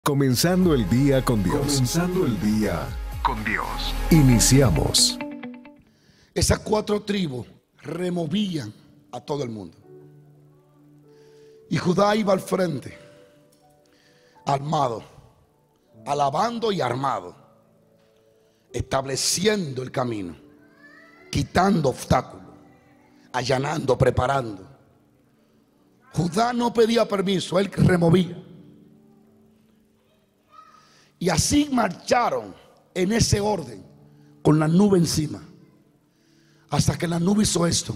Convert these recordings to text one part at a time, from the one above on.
Comenzando el día con Dios. Comenzando el día con Dios. Iniciamos. Esas 4 tribus removían a todo el mundo. Y Judá iba al frente, armado, alabando y armado, estableciendo el camino, quitando obstáculos, allanando, preparando. Judá no pedía permiso, él removía. Y así marcharon en ese orden, con la nube encima, hasta que la nube hizo esto,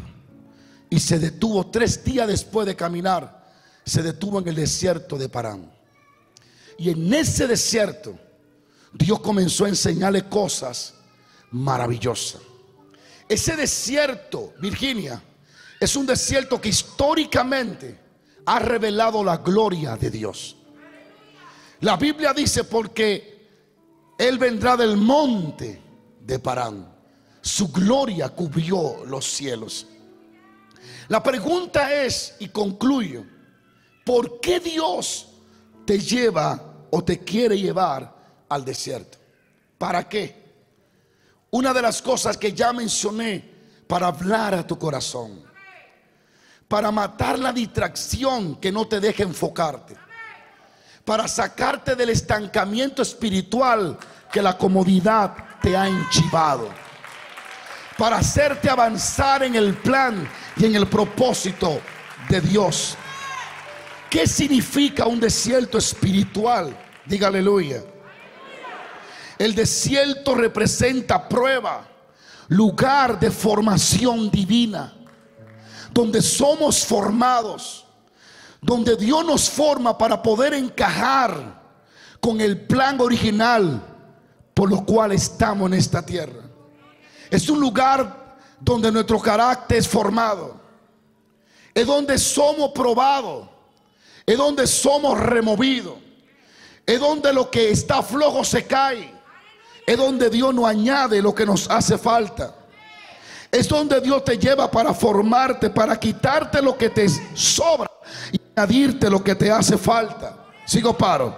y se detuvo 3 días después de caminar. Se detuvo en el desierto de Parán. Y en ese desierto Dios comenzó a enseñarle cosas maravillosas. Ese desierto, Virginia, es un desierto que históricamente ha revelado la gloria de Dios. La Biblia dice: porque Él vendrá del monte de Parán, su gloria cubrió los cielos. La pregunta es, y concluyo, ¿por qué Dios te lleva o te quiere llevar al desierto? ¿Para qué? Una de las cosas que ya mencioné, para hablar a tu corazón, para matar la distracción que no te deje enfocarte, para sacarte del estancamiento espiritual que la comodidad te ha enchivado, para hacerte avanzar en el plan y en el propósito de Dios. ¿Qué significa un desierto espiritual? Diga aleluya. El desierto representa prueba, lugar de formación divina, donde somos formados, donde Dios nos forma para poder encajar con el plan original por lo cual estamos en esta tierra. Es un lugar donde nuestro carácter es formado, es donde somos probados, es donde somos removidos, es donde lo que está flojo se cae, es donde Dios nos añade lo que nos hace falta. Es donde Dios te lleva para formarte, para quitarte lo que te sobra y añadirte lo que te hace falta. Sigo, paro.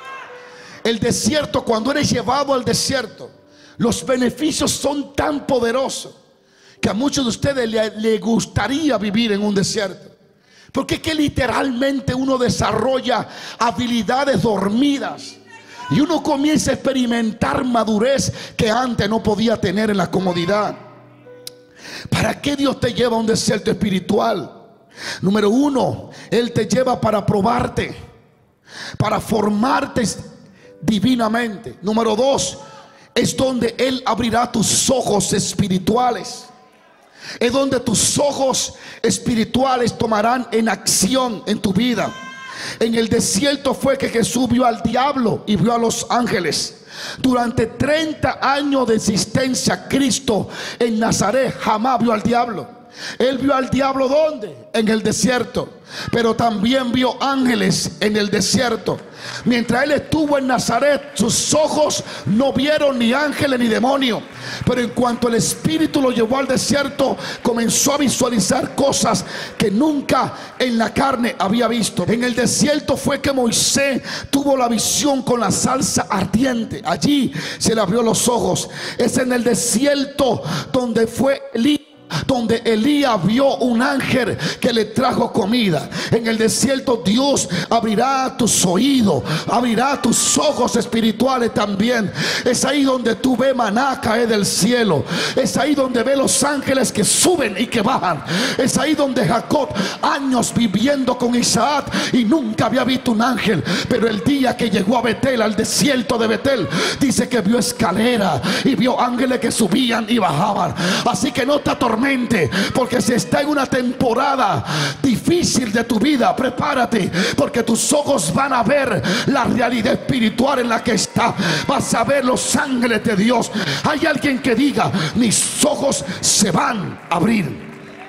El desierto, cuando eres llevado al desierto, los beneficios son tan poderosos que a muchos de ustedes le gustaría vivir en un desierto. Porque es que literalmente uno desarrolla habilidades dormidas y uno comienza a experimentar madurez que antes no podía tener en la comodidad. ¿Para qué Dios te lleva a un desierto espiritual? Número 1, Él te lleva para probarte, para formarte divinamente. Número 2, es donde Él abrirá tus ojos espirituales. Es donde tus ojos espirituales tomarán en acción en tu vida. En el desierto fue que Jesús vio al diablo y vio a los ángeles. Durante 30 años de existencia, Cristo en Nazaret jamás vio al diablo. Él vio al diablo ¿dónde? En el desierto. Pero también vio ángeles en el desierto. Mientras Él estuvo en Nazaret, sus ojos no vieron ni ángeles ni demonios. Pero en cuanto el Espíritu lo llevó al desierto, comenzó a visualizar cosas que nunca en la carne había visto. En el desierto fue que Moisés tuvo la visión con la zarza ardiente. Allí se le abrió los ojos. Es en el desierto donde fue Elías, donde Elías vio un ángel que le trajo comida. En el desierto Dios abrirá tus oídos, abrirá tus ojos espirituales también. Es ahí donde tú ves maná caer del cielo. Es ahí donde ves los ángeles que suben y que bajan. Es ahí donde Jacob, años viviendo con Isaac y nunca había visto un ángel, pero el día que llegó a Betel, al desierto de Betel, dice que vio escalera y vio ángeles que subían y bajaban. Así que no te atormentes, porque si está en una temporada difícil de tu vida, prepárate, porque tus ojos van a ver la realidad espiritual en la que está. Vas a ver los ángeles de Dios. Hay alguien que diga: mis ojos se van a abrir.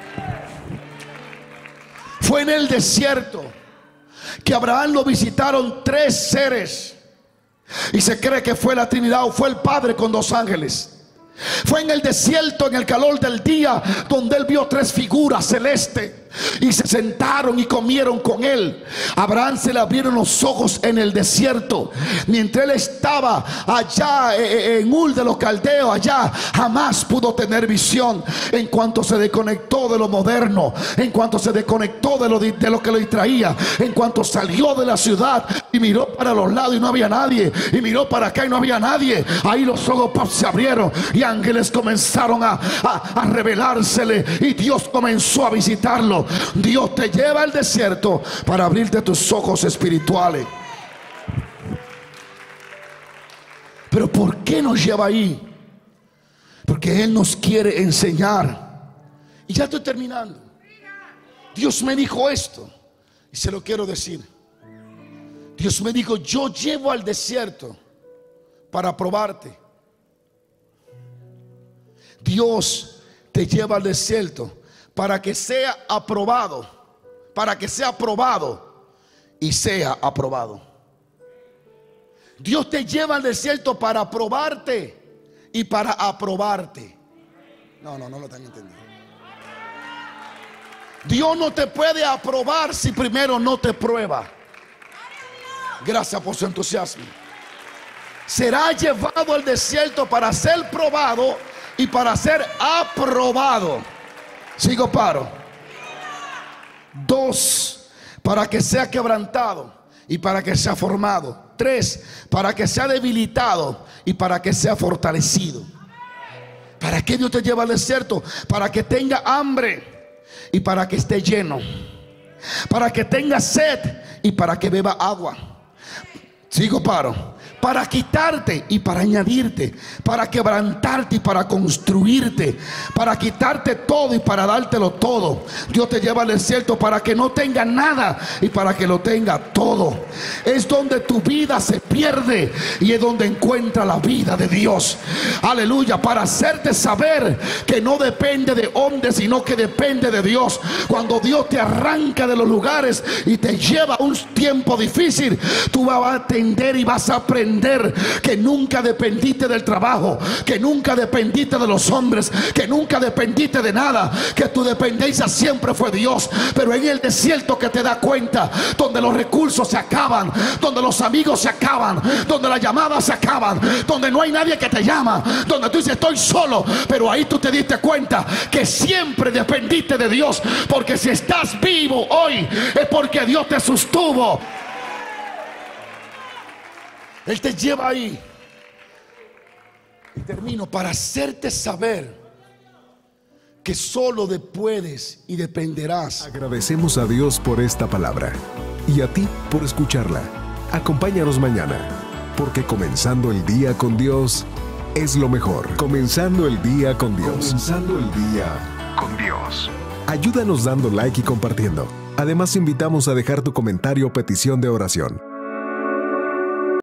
Fue en el desierto que Abraham lo visitaron 3 seres, y se cree que fue la Trinidad o fue el Padre con 2 ángeles. Fue en el desierto, en el calor del día, donde él vio 3 figuras celestes. y se sentaron y comieron con él. Abraham se le abrieron los ojos en el desierto. Mientras él estaba allá en Ur de los Caldeos, allá jamás pudo tener visión. En cuanto se desconectó de lo moderno, en cuanto se desconectó de lo que lo distraía, en cuanto salió de la ciudad y miró para los lados y no había nadie, y miró para acá y no había nadie, ahí los ojos se abrieron y ángeles comenzaron a revelársele, y Dios comenzó a visitarlo. Dios te lleva al desierto para abrirte tus ojos espirituales. Pero ¿por qué nos lleva ahí? Porque Él nos quiere enseñar. Y ya estoy terminando. Dios me dijo esto y se lo quiero decir. Dios me dijo: yo llevo al desierto para probarte. Dios te lleva al desierto para que sea aprobado, para que sea probado y sea aprobado. Dios te lleva al desierto para probarte y para aprobarte. No lo están entendiendo. Dios no te puede aprobar si primero no te prueba. Gracias por su entusiasmo. Será llevado al desierto para ser probado y para ser aprobado. Sigo, paro. 2, para que sea quebrantado y para que sea formado. 3, para que sea debilitado y para que sea fortalecido. ¿Para qué Dios te lleva al desierto? Para que tenga hambre y para que esté lleno, para que tenga sed y para que beba agua. Sigo, paro. Para quitarte y para añadirte, para quebrantarte y para construirte, para quitarte todo y para dártelo todo. Dios te lleva al desierto para que no tenga nada y para que lo tenga todo. Es donde tu vida se pierde y es donde encuentra la vida de Dios. Aleluya. Para hacerte saber que no depende de hombres, sino que depende de Dios. Cuando Dios te arranca de los lugares y te lleva a un tiempo difícil, tú vas a atender y vas a aprender que nunca dependiste del trabajo, que nunca dependiste de los hombres, que nunca dependiste de nada, que tu dependencia siempre fue Dios. Pero en el desierto que te das cuenta, donde los recursos se acaban, donde los amigos se acaban, donde las llamadas se acaban, donde no hay nadie que te llama, donde tú dices estoy solo, pero ahí tú te diste cuenta que siempre dependiste de Dios, porque si estás vivo hoy es porque Dios te sostuvo. Él te lleva ahí. Y termino para hacerte saber que solo puedes y dependerás. Agradecemos a Dios por esta palabra y a ti por escucharla. Acompáñanos mañana, porque comenzando el día con Dios es lo mejor. Comenzando el día con Dios. Comenzando el día con Dios. Ayúdanos dando like y compartiendo. Además, invitamos a dejar tu comentario o petición de oración.